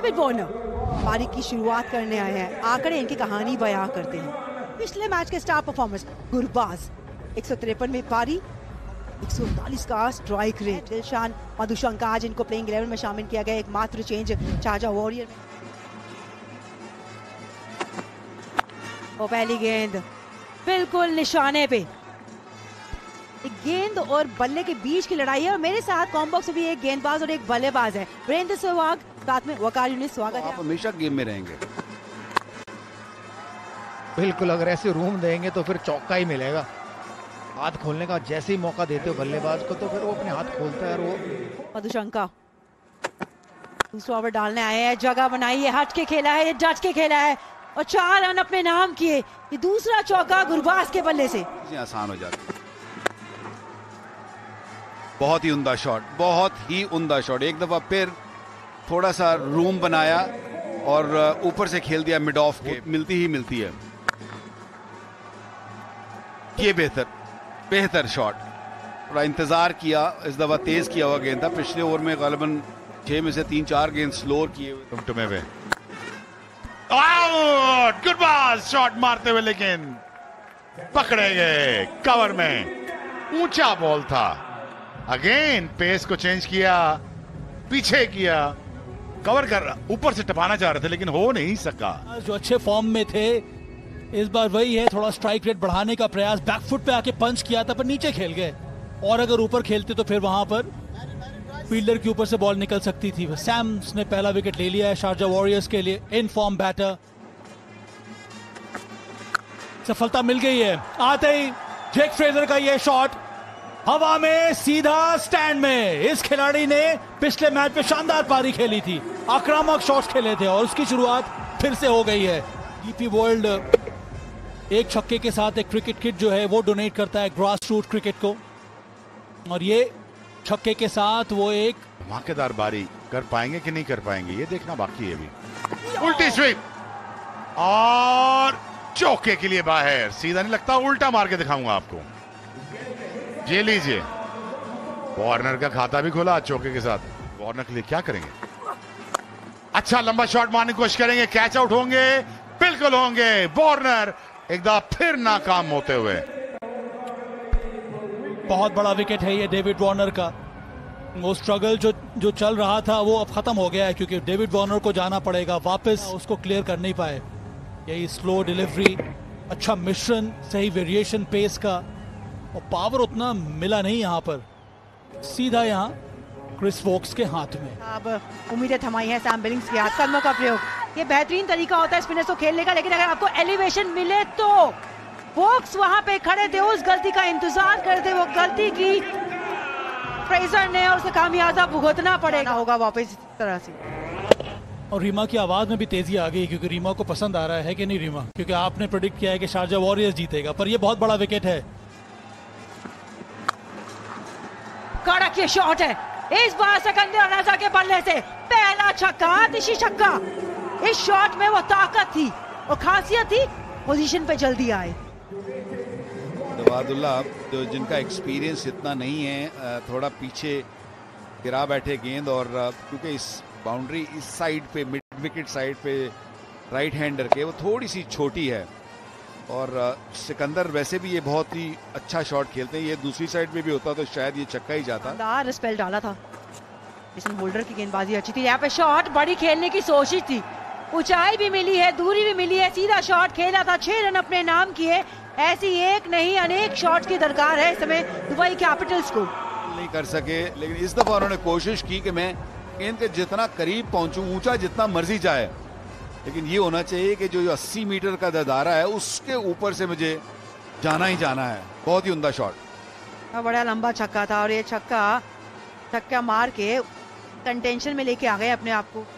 David Warner पारी की शुरुआत करने आए हैं। आंकड़े इनकी कहानी बयां करते हैं। पिछले मैच के स्टार परफॉर्मेंस गुरबाज 153 में पारी, 139 का स्ट्राइक रेट। दिलशान मधुशंका आज इनको प्लेइंग 11 में शामिल किया गया, एक मात्र चेंज शारजा वॉरियर में। और पहली गेंद बिल्कुल निशाने पे। गेंद और बल्ले के बीच की लड़ाई है और मेरे साथ कॉम्बॉक्स में भी एक गेंदबाज और एक बल्लेबाज है। वीरेंद्र सहवाग, साथ में वकार यूनिस, स्वागत है। आप हमेशा गेम में रहेंगे। बिल्कुल, अगर ऐसे रूम देंगे तो फिर चौका ही मिलेगा। हाथ खोलने का जैसे ही मौका देते हो बल्लेबाज को तो फिर वो अपने हाथ खोलता है। और वो मधुशंका दूसरा ओवर डालने आए हैं, जगह बनाई है, हट के खेला है, डट के खेला है और 4 रन अपने नाम किए। ये दूसरा चौका गुरबाज के बल्ले से आसान हो जाता। बहुत ही उम्दा शॉट, बहुत ही उम्दा शॉट। एक दफा फिर थोड़ा सा रूम बनाया और ऊपर से खेल दिया मिड ऑफ के, मिलती ही मिलती है। ये बेहतर शॉट। थोड़ा इंतजार किया, इस दफा तेज किया हुआ गेंद था। पिछले ओवर में गालिबन 6 में से 3-4 गेंद स्लोर किए हुए। टुमे हुए आउट, गुरबाज शॉट मारते हुए लेकिन पकड़े गए कवर में। ऊंचा बॉल था। अगेन पेस को चेंज किया, पीछे किया, कवर कर ऊपर से टपाना चाह रहे थे लेकिन हो नहीं सका। जो अच्छे फॉर्म में थे इस बार वही है, थोड़ा स्ट्राइक रेट बढ़ाने का प्रयास। बैकफुट पे आके पंच किया था पर नीचे खेल गए, और अगर ऊपर खेलते तो फिर वहां पर फील्डर के ऊपर से बॉल निकल सकती थी। सैम्स ने पहला विकेट ले लिया है शारजा वॉरियर्स के लिए। इन फॉर्म बैटर, सफलता मिल गई है। आते ही जेक फ्रेजर का ये शॉट हवा में सीधा स्टैंड में। इस खिलाड़ी ने पिछले मैच में शानदार पारी खेली थी, आक्रामक शॉट्स खेले थे और उसकी शुरुआत फिर से हो गई है। डीपी वर्ल्ड एक छक्के के साथ एक क्रिकेट किट जो है वो डोनेट करता है ग्रास रूट क्रिकेट को, और ये छक्के के साथ वो एक धमाकेदार बारी कर पाएंगे कि नहीं कर पाएंगे ये देखना बाकी है अभी। उल्टी स्विंग और चौके के लिए बाहर। सीधा नहीं लगता, उल्टा मार के दिखाऊंगा आपको। ये लीजिए, वार्नर का खाता भी खोला चौके के साथ। वार्नर के लिए क्या करेंगे? अच्छा लंबा शॉट मारने की कोशिश करेंगे, कैच आउट होंगे, बिल्कुल होंगे। वार्नर एक दफा फिर नाकाम होते हुए। बहुत बड़ा विकेट है ये डेविड वार्नर का। वो स्ट्रगल जो चल रहा था वो अब खत्म हो गया है, क्योंकि डेविड वार्नर को जाना पड़ेगा वापस। उसको क्लियर कर नहीं पाए। यही स्लो डिलीवरी, अच्छा मिश्रण, सही वेरिएशन पेस का, और पावर उतना मिला नहीं यहाँ पर। सीधा यहाँ क्रिस वोक्स के हाथ में। अब उम्मीदें थमाई है सैम बिलिंग्स के हाथ। कदमों का प्रयोग ये बेहतरीन तरीका होता है स्पिनर्स को खेलने का, लेकिन अगर आपको एलिवेशन मिले तो वोक्स वहां पे खड़े थे, उस गलती का इंतजार करते, वो गलती की फ्रेजर ने और उसे खामियाजा भुगतना पड़ेगा होगा वापस इस तरह से। और रीमा की आवाज में भी तेजी आ गई, क्योंकि रीमा को पसंद आ रहा है कि नहीं रीमा, क्योंकि आपने प्रेडिक्ट किया है कि शारजा वॉरियर्स जीतेगा, पर ये बहुत बड़ा विकेट है। कड़क ये शॉट है, इस बार सिकंदर रजा के बल्ले से पहला छक्का, आतिशी छक्का। इस शॉट में वो ताकत थी और खासियत थी, पोजीशन पे जल्दी आए। जवादुल्ला जो जिनका एक्सपीरियंस इतना नहीं है, थोड़ा पीछे गिरा बैठे गेंद, और क्योंकि इस बाउंड्री इस साइड पे मिड विकेट साइड पे राइट हैंडर के वो थोड़ी सी छोटी है, और सिकंदर वैसे भी ये बहुत ही अच्छा शॉट खेलते हैं। ये दूसरी साइड पे भी होता तो शायद ये छक्का ही जाता। स्पेल डाला था, इसमें होल्डर की गेंदबाजी अच्छी थी। यहाँ पे शॉट बड़ी खेलने की कोशिश थी, ऊंचाई भी मिली है, दूरी भी मिली है, सीधा शॉट खेला था, 6 रन अपने नाम किए। ऐसी एक नहीं अनेक शॉट की दरकार है इस समय दुबई कैपिटल्स को। नहीं कर सके, लेकिन इस दफा उन्होंने कोशिश की कि मैं गेंद के जितना करीब पहुंचूं, ऊंचा जितना मर्जी जाए, लेकिन ये होना चाहिए कि जो 80 मीटर का ददारा है उसके ऊपर से मुझे जाना ही जाना है। बहुत ही उम्दा शॉट, बड़ा लंबा छक्का था और ये छक्का मार के कंटेंशन में लेके आ गए अपने आप को।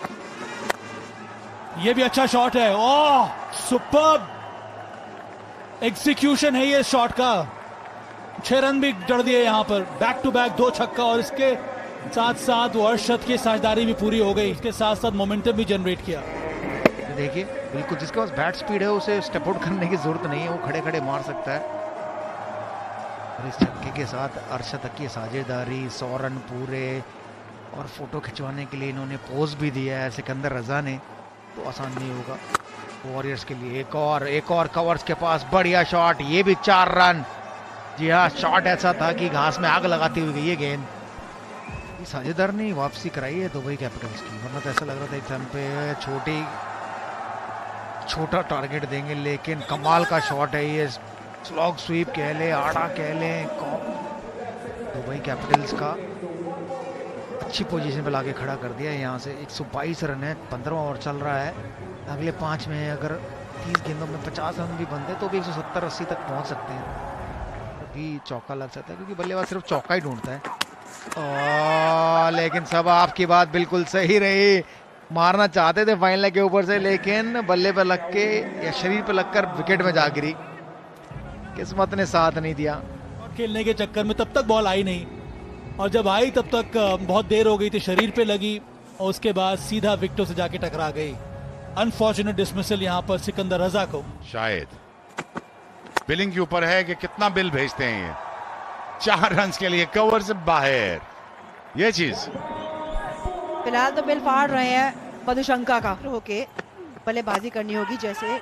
ये भी अच्छा शॉट है। ओह सुपर्ब एग्जीक्यूशन है ये शॉट का। 6 रन भी जड़ दिए यहाँ पर, बैक टू बैक 2 छक्का, और इसके साथ साथ वो अर्शद की साझेदारी भी पूरी हो गई, इसके साथ साथ मोमेंटम भी जनरेट किया। देखिए बिल्कुल, जिसके पास बैट स्पीड है उसे स्टेप आउट करने की जरूरत नहीं है, वो खड़े खड़े मार सकता है। और इस छक्के के साथ अर्शद की साझेदारी, 100 रन पूरे, और फोटो खिंचवाने के लिए इन्होंने पोज भी दिया है सिकंदर रजा ने, तो आसान नहीं होगा वॉरियर्स के लिए। एक और कवर्स के पास बढ़िया शॉट, ये भी 4 रन। जी हाँ, शॉट ऐसा था कि घास में आग लगाती हुई गई ये गेंद। साझेदार ने वापसी कराई है दुबई कैपिटल्स की, वरना तो ऐसा लग रहा था एक टाइम पे छोटा टारगेट देंगे, लेकिन कमाल का शॉट है ये। स्लॉग स्वीप कह ले, आड़ा कह ले, दुबई कैपिटल्स का अच्छी पोजीशन पे लाके खड़ा कर दिया है। यहाँ से 122 रन है, 15वां ओवर चल रहा है। अगले 5 में अगर 30 गेंदों में 50 रन भी बनते तो भी 170-80 तक पहुँच सकते हैं। अभी चौका लग सकता है क्योंकि बल्लेबाज सिर्फ चौका ही ढूंढता है। लेकिन सब आपकी बात बिल्कुल सही रही, मारना चाहते थे फाइनल के ऊपर से, लेकिन बल्ले पे लग के या शरीर पे लगकर विकेट में जा गिरी, किस्मत ने साथ नहीं दिया। खेलने के चक्कर में तब तक बॉल आई नहीं, और जब आई तब तक बहुत देर हो गई थी, शरीर पे लगी और उसके बाद सीधा विकेटों से जाके टकरा गई। अनफॉर्चुनेट डिसमिसल यहाँ पर सिकंदर रजा को। शायद बिलिंग के ऊपर है कि कितना बिल भेजते हैं ये। 4 रन के लिए कवर से बाहर, ये चीज फिलहाल तो बिल फाड़ रहे हैं मधुशंका का, होके बल्लेबाजी करनी होगी जैसे।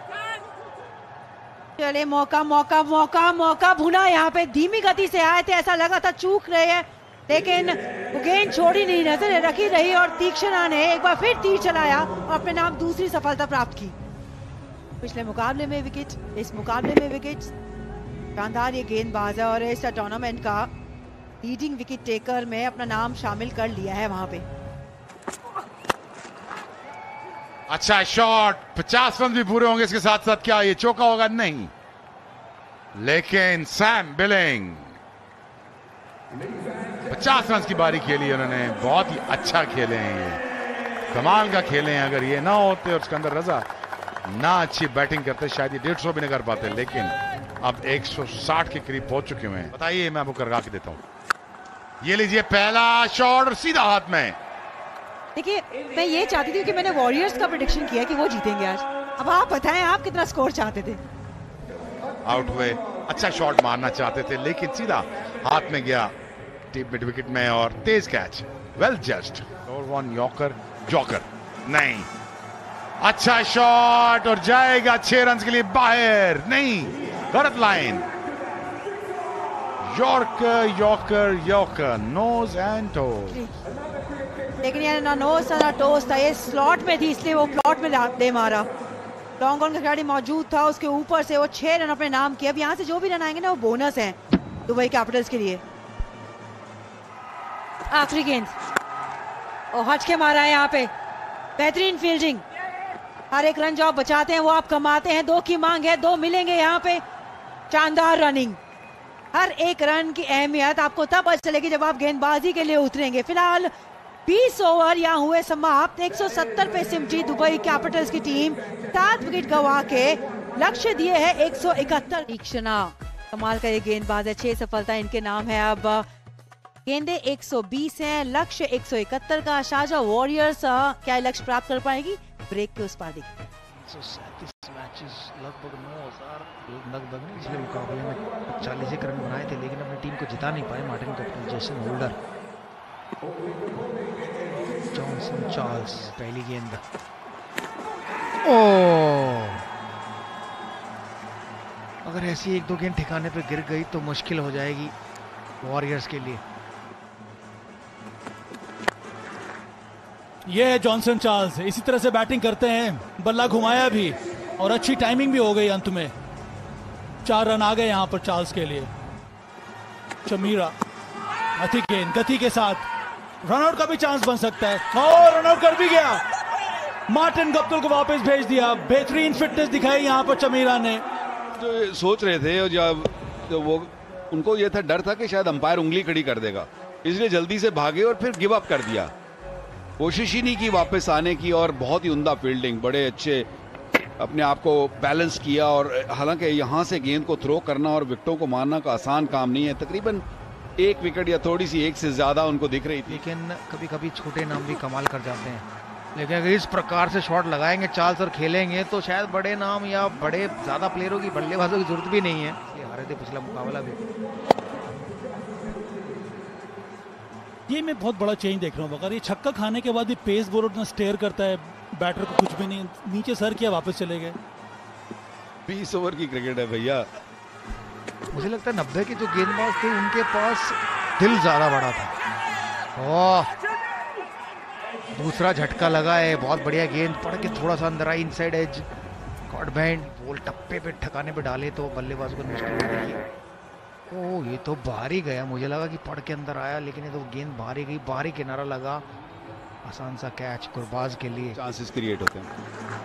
चले मौका मौका मौका मौका भुना, यहाँ पे धीमी गति से आए थे, ऐसा लगा था चूक रहे हैं, लेकिन गेंद छोड़ी नहीं, नजर रखी रही और तीक्ष्णा ने एक बार फिर तीर चलाया और अपने नाम दूसरी सफलता प्राप्त की। पिछले मुकाबले में विकेट, इस मुकाबले में विकेट। शानदार ये गेंदबाज है और इस टूर्नामेंट का लीडिंग विकेट टेकर में अपना नाम शामिल कर लिया है वहां पे। अच्छा शॉट, 50 रन भी पूरे होंगे इसके साथ साथ, क्या ये चौका होगा? नहीं, लेकिन सैम बिलिंग 50 रन की बारी खेली उन्होंने, बहुत ही अच्छा खेले हैं ये, कमाल का खेले हैं। अगर ये ना होते और सिकंदर रजा ना अच्छी बैटिंग करते शायद ये 150 भी नहीं कर पाते, लेकिन अब 160 के करीब पहुंच चुके हुए हैं। बताइए, मैं आपको करवा के देता हूं। ये लीजिए पहला शॉट और सीधा हाथ में। देखिए, मैं ये चाहती थी कि मैंने वॉरियर्स का प्रेडिक्शन किया कि वो जीतेंगे आज। अब आप बताएं आप कितना स्कोर चाहते थे? आउट हुए, अच्छा शॉट मारना चाहते थे लेकिन सीधा हाथ में गया मिड विकेट में और तेज कैच, वेल जस्ट। और 1 यॉर्कर, जॉकर नहीं, अच्छा शॉट और जाएगा 6 रन के लिए बाहर, नहीं, गलत line. Yorker yorker yorker, nose and toes, लेकिन यार ना नोज था ना टोज था, ये स्लॉट में थी इसलिए वो प्लॉट में दे मारा। लॉन्ग ऑन का खिलाड़ी मौजूद था, उसके ऊपर से वो 6 रन अपने नाम किए। अब यहाँ से जो भी रन आएंगे ना वो बोनस है दुबई कैपिटल्स के लिए। आखिरी गेंद और हट के मारा है यहाँ पे, बेहतरीन फील्डिंग। हर एक रन जो आप बचाते हैं वो आप कमाते हैं, 2 की मांग है, 2 मिलेंगे यहाँ पे। शानदार रनिंग, हर एक रन की अहमियत आपको तब पता चलेगी जब आप गेंदबाजी के लिए उतरेंगे। फिलहाल 20 ओवर यहाँ हुए समाप्त, 170 पे सिमटी दुबई कैपिटल्स की टीम, 7 विकेट गंवा के लक्ष्य दिए है 171। तीक्ष्णा कमाल का ये गेंदबाज है, 6 सफलता इनके नाम है। अब गेंदे 120 हैं, लक्ष्य 171 का। शारजाह वॉरियर्स क्या लक्ष्य प्राप्त कर पाएगी? ब्रेक के उस पार देखिए। 137 मैचेस, लगभग 9,000, लगभग नहीं, पिछले मुकाबले में 40 रन बनाए थे लेकिन अपनी टीम को जिता नहीं पाए। Martin captain Jason Holder, Johnson Charles, पहली गेंद, अगर ऐसी 1-2 गेंद ठिकाने पे गिर गई तो मुश्किल हो जाएगी वॉरियर्स के लिए। ये है जॉनसन चार्ल्स, इसी तरह से बैटिंग करते हैं, बल्ला घुमाया भी और अच्छी टाइमिंग भी हो गई। अंत में 4 रन आ गए यहां पर चार्ल्स के लिए। चमीरा अति गेंद गति के साथ रनआउट का भी चांस बन सकता है और रनआउट कर भी गया। मार्टिन गप्टिल को वापस भेज दिया। बेहतरीन फिटनेस दिखाई यहां पर चमीरा ने। तो सोच रहे थे और जब वो उनको ये था, डर था कि शायद अंपायर उंगली खड़ी कर देगा, इसलिए जल्दी से भागे और फिर गिव अप कर दिया। कोशिश ही नहीं की वापस आने की और बहुत ही उम्दा फील्डिंग, बड़े अच्छे अपने आप को बैलेंस किया। और हालांकि यहाँ से गेंद को थ्रो करना और विकेटों को मारना का आसान काम नहीं है। तकरीबन 1 विकेट या थोड़ी सी 1 से ज्यादा उनको दिख रही थी, लेकिन कभी कभी छोटे नाम भी कमाल कर जाते हैं। लेकिन अगर इस प्रकार से शॉट लगाएंगे चार्ल्स और खेलेंगे तो शायद बड़े नाम या बड़े ज्यादा प्लेयरों की, बल्लेबाजों की जरूरत भी नहीं है। ये हारे थे पिछला मुकाबला भी। ये मैं बहुत बड़ा चेंज देख रहा हूँ। अगर ये छक्का खाने के बाद भी पेस बॉलर ना स्टेयर करता है, बैटर को कुछ भी नहीं, नीचे सर किया वापस चले गए। 20 ओवर की क्रिकेट है भैया। मुझे लगता है 90 के जो गेंदबाज थे उनके पास दिल ज्यादा बड़ा था। ओह, दूसरा झटका लगा है, बहुत बढ़िया गेंद पड़ के थोड़ा सा अंदर आई, inside edge, caught behind, ball टप्पे पे ठिकाने पे डाले तो बल्लेबाज को मुश्किल होगी। ओह, ये तो बाहर ही गया, मुझे लगा कि पड़ के अंदर आया, लेकिन ये तो गेंद बाहर ही गई, बाहर ही किनारा लगा। आसान सा कैच गुरबाज के लिए। चांसेस क्रिएट होते हैं।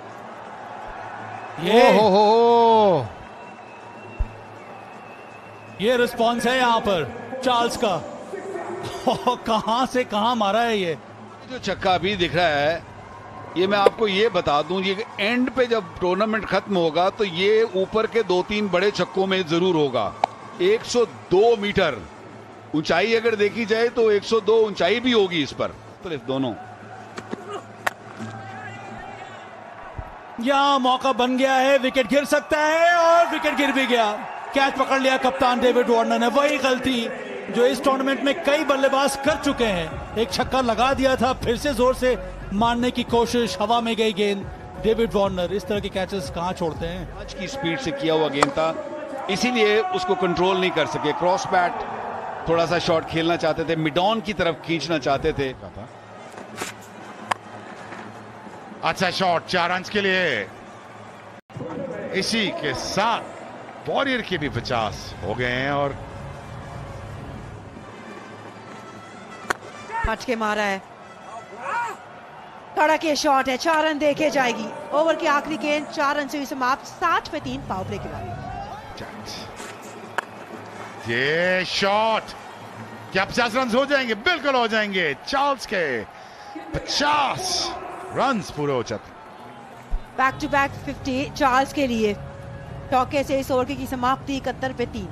ये रिस्पॉन्स है यहाँ पर चार्ल्स का। कहां से कहां मारा है ये जो छक्का अभी दिख रहा है, ये मैं आपको ये बता दूं, ये एंड पे जब टूर्नामेंट खत्म होगा तो ये ऊपर के 2-3 बड़े छक्कों में जरूर होगा। 102 मीटर ऊंचाई अगर देखी जाए तो 102 ऊंचाई भी होगी इस पर। तो दोनों यहां मौका बन गया है, विकेट गिर सकता है और विकेट गिर भी गया। कैच पकड़ लिया कप्तान डेविड वार्नर ने। वही गलती जो इस टूर्नामेंट में कई बल्लेबाज कर चुके हैं। एक छक्का लगा दिया था, फिर से जोर से मारने की कोशिश, हवा में गई गेंद। डेविड वार्नर इस तरह के कैचेस कहां छोड़ते हैं। आज की स्पीड से किया हुआ गेंद था, इसीलिए उसको कंट्रोल नहीं कर सके। क्रॉस बैट थोड़ा सा शॉट खेलना चाहते थे, मिड ऑन की तरफ खींचना चाहते थे। अच्छा शॉट, 4 रन के लिए। इसी के साथ वॉरियर के भी 50 हो गए हैं और हट के मारा है, कड़क ये शॉट है, 4 रन देके जाएगी। ओवर की आखिरी गेंद 4 रन से हुई समाप्त, 60 पे 3 पावर प्ले के बाद। ये शॉट क्या 50 रन हो जाएंगे? बिल्कुल हो जाएंगे। चार्ल्स के 50 रन पूरे हो जाते। बैक टू बैक 50 चार्ल्स के लिए। चौके से इस ओवर की समाप्ति 71 पे 3।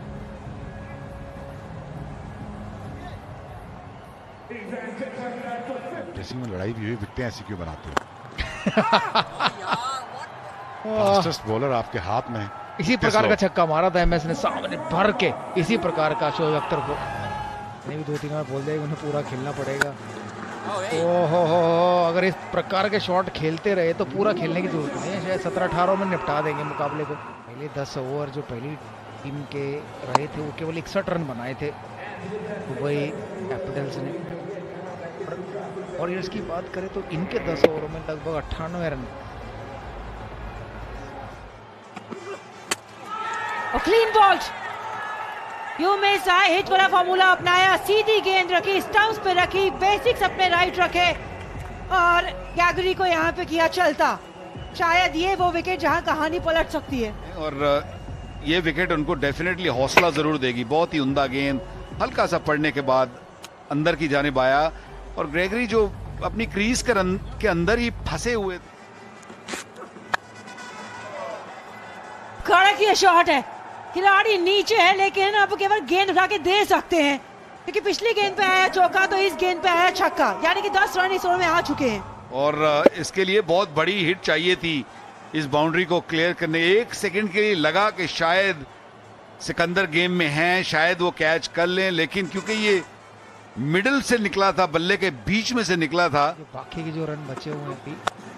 ड्रेसिंग में लड़ाई भी हुई, विकेटें ऐसी क्यों बनाते हो? फास्टेस्ट बॉलर आपके हाथ में। इसी प्रकार का छक्का मारा था एमएस ने सामने भर के, इसी प्रकार का शोएब अख्तर को। नहीं भी 2-3 बार बोल देगा, उन्हें पूरा खेलना पड़ेगा। ओहो, अगर इस प्रकार के शॉट खेलते रहे तो पूरा खेलने की जरूरत नहीं है, शायद 17-18 में निपटा देंगे मुकाबले को। पहले 10 ओवर जो पहली टीम के रहे थे वो केवल 61 रन बनाए थे दुबई कैपिटल्स ने। और इसकी बात करें तो इनके 10 ओवरों में लगभग 98 रन। क्लीन बॉल्ड, यू में हिट वाला फॉर्मूला अपनाया, सीधी गेंद रखी, स्टंप्स पे रखी, बेसिक्स अपने राइट रखे और गैगरी को यहाँ पे किया चलता। शायद ये वो विकेट जहाँ कहानी पलट सकती है। और ये विकेट उनको डेफिनेटली हौसला जरूर देगी। बहुत ही उम्दा गेंद, हल्का सा पड़ने के बाद अंदर की जानिब आया और ग्रेगरी जो अपनी क्रीज के अंदर ही फंसे हुए। कड़क ये शॉट है, खिलाड़ी नीचे है लेकिन अब केवल गेंद उठा के दे सकते हैं, क्योंकि पिछली गेंद पे आया चौका तो इस गेंद पे आया छक्का, यानी कि 10 रन इस ओवर में आ चुके हैं। और इसके लिए बहुत बड़ी हिट चाहिए थी इस बाउंड्री को क्लियर करने। 1 सेकंड के लिए लगा कि शायद सिकंदर गेम में हैं, शायद वो कैच कर लें, लेकिन क्योंकि ये मिडिल से निकला था, बल्ले के बीच में से निकला था। बाकी के जो रन बचे हुए हैं,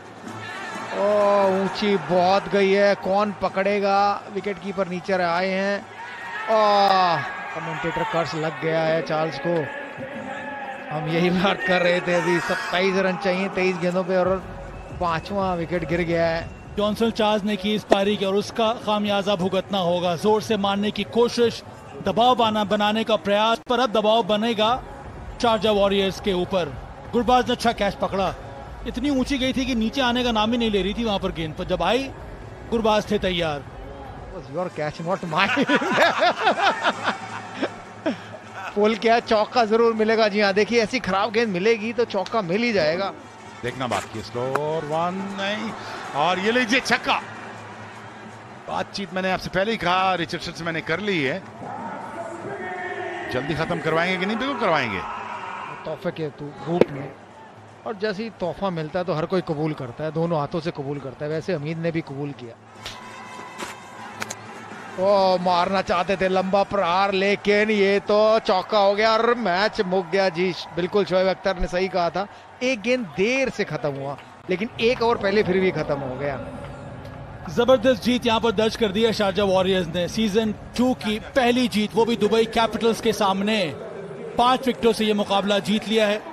ऊंची बहुत गई है, कौन पकड़ेगा? विकेट कीपर नीचे आए हैं। कमेंटेटर कर्स लग गया है चार्ल्स को। हम यही बात कर रहे थे, अभी 27 रन चाहिए 23 गेंदों पे और 5वां विकेट गिर गया है। जॉनसन चार्ल्स ने की इस पारी की और उसका खामियाजा भुगतना होगा। जोर से मारने की कोशिश, दबाव बनाने का प्रयास, पर अब दबाव बनेगा शारजा वॉरियर्स के ऊपर। गुरबाज ने अच्छा कैच पकड़ा, इतनी ऊंची गई थी कि नीचे आने का नाम ही नहीं ले रही थी वहां पर गेंद पर। जब आई गुरबाज थे तैयार। Your catch not mine. Pull क्या, चौका जरूर मिलेगा। जी हाँ, देखिए ऐसी खराब गेंद मिलेगी तो चौका मिल ही जाएगा। देखना बाकी है। स्कोर 1 नहीं, और ये लीजिए छक्का। बातचीत मैंने आपसे पहले ही कहा, रिचर्डसन से मैंने कर ली है। जल्दी खत्म करवाएंगे कि नहीं? बिल्कुल करवाएंगे। तोहफे के रूप में, और जैसे ही तोहफा मिलता है तो हर कोई कबूल करता है, दोनों हाथों से कबूल करता है। वैसे हमीद ने भी कबूल किया। वो मारना चाहते थे लंबा प्रहार, लेकिन ये तो चौका हो गया और मैच मुक गया जी। बिल्कुल शोएब अख्तर ने सही कहा था, एक गेंद देर से खत्म हुआ, लेकिन एक ओवर पहले फिर भी खत्म हो गया। जबरदस्त जीत यहां पर दर्ज कर दी है शारजा वॉरियर्स ने, सीजन 2 की पहली जीत, वो भी दुबई कैपिटल्स के सामने। 5 विकेटों से ये मुकाबला जीत लिया है।